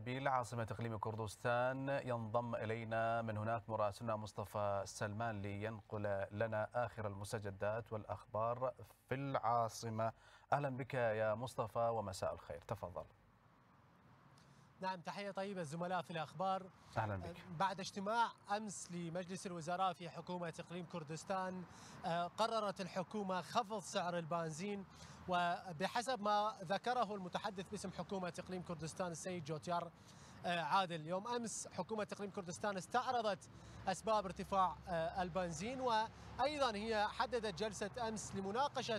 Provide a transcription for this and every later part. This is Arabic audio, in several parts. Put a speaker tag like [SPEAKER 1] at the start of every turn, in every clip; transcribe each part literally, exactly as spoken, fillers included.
[SPEAKER 1] أربيل عاصمة إقليم كردستان. ينضم إلينا من هناك مراسلنا مصطفى سلمان لينقل لنا آخر المستجدات والأخبار في العاصمة. أهلا بك يا مصطفى ومساء الخير، تفضل.
[SPEAKER 2] نعم، تحية طيبة الزملاء في الأخبار.
[SPEAKER 1] أهلا بك.
[SPEAKER 2] بعد اجتماع أمس لمجلس الوزراء في حكومة إقليم كردستان، قررت الحكومة خفض سعر البنزين، وبحسب ما ذكره المتحدث باسم حكومة إقليم كردستان السيد جوتيار عادل، يوم أمس حكومة إقليم كردستان استعرضت أسباب ارتفاع البنزين، وأيضا هي حددت جلسة أمس لمناقشة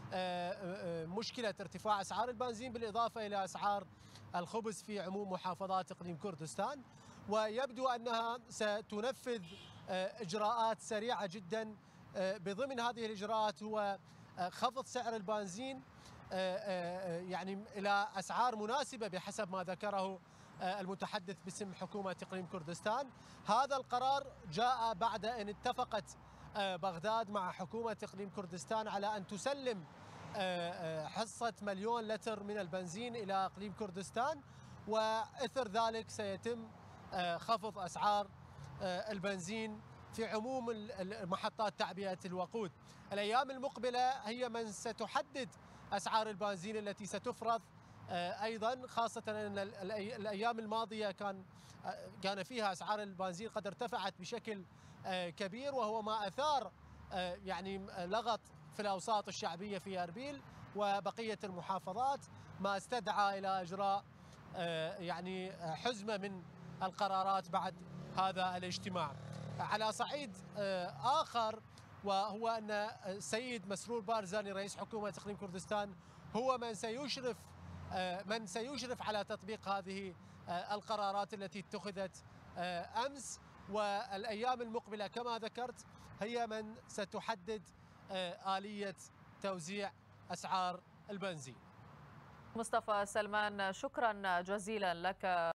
[SPEAKER 2] مشكلة ارتفاع أسعار البنزين بالإضافة إلى أسعار الخبز في عموم محافظات إقليم كردستان. ويبدو أنها ستنفذ إجراءات سريعة جدا. بضمن هذه الإجراءات هو خفض سعر البنزين يعني إلى أسعار مناسبة بحسب ما ذكره المتحدث باسم حكومة إقليم كردستان. هذا القرار جاء بعد أن اتفقت بغداد مع حكومة إقليم كردستان على أن تسلم حصة مليون لتر من البنزين إلى إقليم كردستان، وإثر ذلك سيتم خفض أسعار البنزين في عموم محطات تعبئة الوقود. الأيام المقبلة هي من ستحدد أسعار البنزين التي ستفرض أيضا، خاصة أن الأيام الماضية كان كان فيها أسعار البنزين قد ارتفعت بشكل كبير، وهو ما أثار يعني لغط في الأوساط الشعبية في أربيل وبقية المحافظات، ما استدعى إلى إجراء يعني حزمة من القرارات بعد هذا الاجتماع. على صعيد آخر، وهو أن السيد مسرور بارزاني رئيس حكومة إقليم كردستان هو من سيشرف من سيشرف على تطبيق هذه القرارات التي اتخذت أمس، والأيام المقبلة كما ذكرت هي من ستحدد آلية توزيع أسعار البنزين.
[SPEAKER 3] مصطفى سلمان، شكرا جزيلا لك.